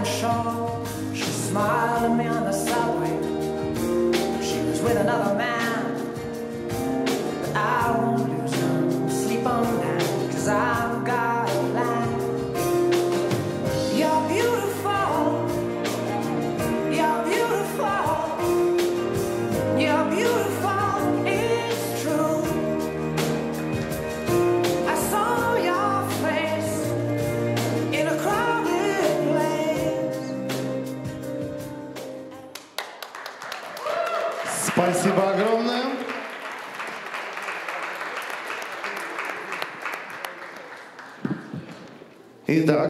I'm sure she smiled at me on the subway. She was with another man, but I won't lose no sleep on that, 'cause I've got a plan. You're beautiful, you're beautiful, you're beautiful, it's true. I saw your face in a crowded place. Спасибо огромное. Итак.